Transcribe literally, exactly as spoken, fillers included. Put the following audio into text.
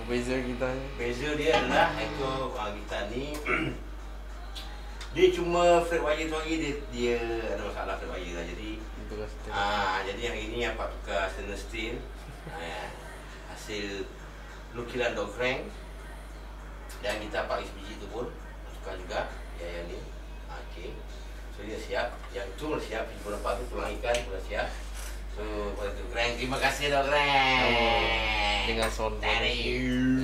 beza kita. Beza dia adalah itu uh, kita ni dia cuma flat wire tu lagi dia, dia ada masalah flat wire lah. Jadi ah jadi yang ini apa tukar stainless steel. Ah, hasil nukilan dog crank. Dan kita pakai sebiji tu pun tukar juga ya yang ni. Okey. So dia siap. Yang tu siap, yang lepas tu tulang ikan sudah siap. So pada tu crank, terima kasih dog crank. Dengan sound. Thank you.